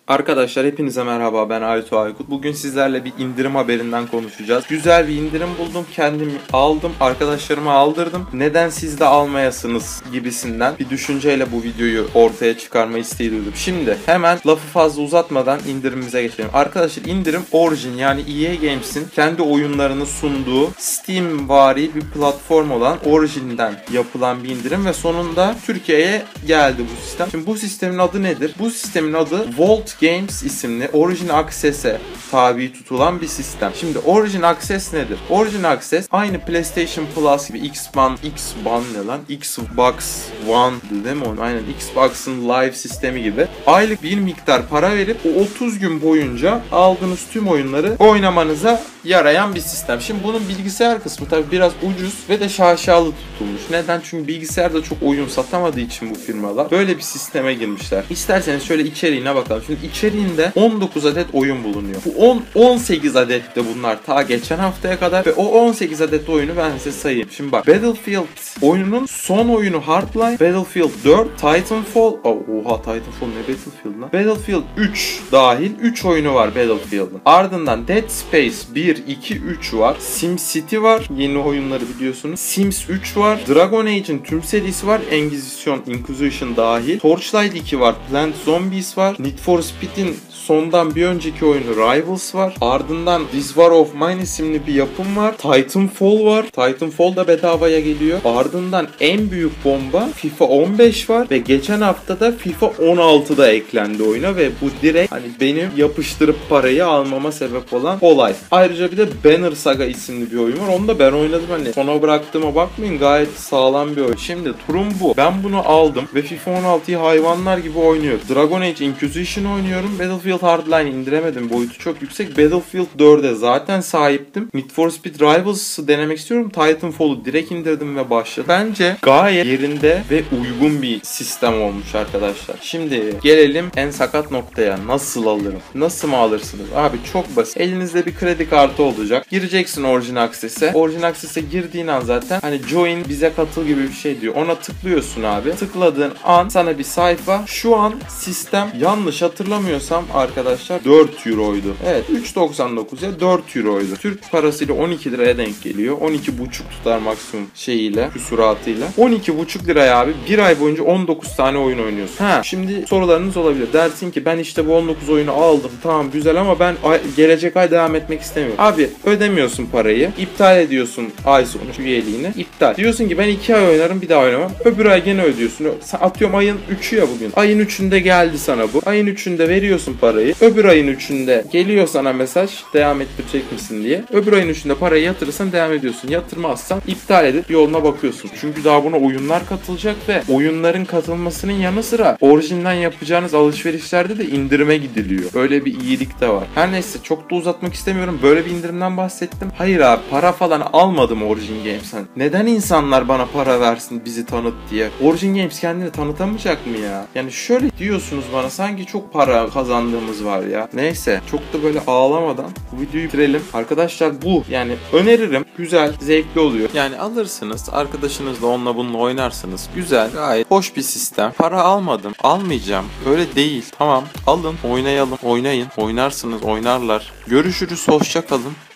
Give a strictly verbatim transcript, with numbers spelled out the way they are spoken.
Arkadaşlar hepinize merhaba, ben Aytu Aykut. Bugün sizlerle bir indirim haberinden konuşacağız. Güzel bir indirim buldum, kendim aldım, arkadaşlarıma aldırdım. Neden siz de almayasınız gibisinden bir düşünceyle bu videoyu ortaya çıkarma isteği duydum. Şimdi hemen lafı fazla uzatmadan indirimimize geçelim. Arkadaşlar indirim Origin yani E A Games'in kendi oyunlarını sunduğu Steam vari bir platform olan Origin'den yapılan bir indirim ve sonunda Türkiye'ye geldi bu sistem. Şimdi bu sistemin adı nedir? Bu sistemin adı Volt Games isimli Origin Access'e tabi tutulan bir sistem. Şimdi Origin Access nedir? Origin Access aynı PlayStation Plus gibi Xbox, Xbox ne lan? Xbox One değil mi onu? Aynen Xbox'ın live sistemi gibi. Aylık bir miktar para verip o otuz gün boyunca aldığınız tüm oyunları oynamanıza yarayan bir sistem. Şimdi bunun bilgisayar kısmı tabi biraz ucuz ve de şaşalı tutulmuş. Neden? Çünkü bilgisayarda çok oyun satamadığı için bu firmalar böyle bir sisteme girmişler. İsterseniz şöyle içeriğine bakalım. Şimdi içeriğinde on dokuz adet oyun bulunuyor. Bu on on sekiz adet de bunlar ta geçen haftaya kadar ve o on sekiz adet oyunu ben size sayayım. Şimdi bak, Battlefield oyununun son oyunu Hardline, Battlefield dört, Titanfall, oh, oha Titanfall ne Battlefield lan? Battlefield üç dahil üç oyunu var Battlefield'ın. Ardından Dead Space bir, iki, üç var. SimCity var. Yeni oyunları biliyorsunuz. Sims üç var. Dragon Age'in tüm serisi var. Inquisition, Inquisition dahil. Torchlight iki var. Plant Zombies var. Need for Speed'in sondan bir önceki oyunu Rivals var. Ardından This War of Mine isimli bir yapım var. Titanfall var. Titanfall da bedavaya geliyor. Ardından en büyük bomba FIFA on beş var ve geçen hafta da FIFA on altı da eklendi oyuna ve bu direkt hani benim yapıştırıp parayı almama sebep olan olay. Ayrıca bir de Banner Saga isimli bir oyun var. Onu da ben oynadım, hani sona bıraktığıma bakmayın, gayet sağlam bir oyun. Şimdi durum bu. Ben bunu aldım ve FIFA on altıyı hayvanlar gibi oynuyorum. Dragon Age Inquisition oynuyorum. Battlefield Hardline indiremedim. Boyutu çok yüksek. Battlefield dörde zaten sahiptim. Need for Speed Rivals'ı denemek istiyorum. Titanfall'u direkt indirdim ve başladım. Bence gayet yerinde ve uygun bir sistem olmuş arkadaşlar. Şimdi gelelim en sakat noktaya. Nasıl alırım? Nasıl mı alırsınız? Abi çok basit. Elinizde bir kredi kartı olacak. Gireceksin Origin Access'e. Origin Access'e girdiğin an zaten hani join bize katıl gibi bir şey diyor. Ona tıklıyorsun abi. Tıkladığın an sana bir sayfa. Şu an sistem yanlış hatırlamıyorsam arkadaşlar dört euroydu. Evet, üç doksan dokuza dört euroydu. Türk parasıyla on iki liraya denk geliyor. on iki buçuk tutar maksimum şeyiyle, küsuratıyla. on iki buçuk liraya abi bir ay boyunca on dokuz tane oyun oynuyorsun. Ha, şimdi sorularınız olabilir. Dersin ki ben işte bu on dokuz oyunu aldım. Tamam güzel ama ben ay, gelecek ay devam etmek istemiyorum. Abi ödemiyorsun parayı. İptal ediyorsun ay sonu üyeliğini. İptal. Diyorsun ki ben iki ay oynarım, bir daha oynamam. Öbür ay gene ödüyorsun. Atıyorum ayın üçü ya bugün. Ayın üçünde geldi sana bu. Ayın üçünde veriyorsun parayı. Öbür ayın üçünde geliyor sana mesaj devam ettirecek misin diye. Öbür ayın üçünde parayı yatırırsan devam ediyorsun. Yatırmazsan iptal edip yoluna bakıyorsun. Çünkü daha buna oyunlar katılacak ve oyunların katılmasının yanı sıra orijinden yapacağınız alışverişlerde de indirime gidiliyor. Böyle bir iyilik de var. Her neyse çok da uzatmak istemiyorum. Böyle bir indirimden bahsettim. Hayır abi, para falan almadım Origin Games'ten. Neden insanlar bana para versin bizi tanıt diye? Origin Games kendini tanıtamayacak mı ya? Yani şöyle diyorsunuz bana, sanki çok para kazandığımız var ya. Neyse çok da böyle ağlamadan bu videoyu bitirelim. Arkadaşlar bu yani öneririm. Güzel, zevkli oluyor. Yani alırsınız, arkadaşınızla onunla bununla oynarsınız. Güzel, gayet hoş bir sistem. Para almadım, almayacağım. Öyle değil. Tamam, alın, oynayalım, oynayın. Oynarsınız, oynarlar. Görüşürüz, hoşça kalın.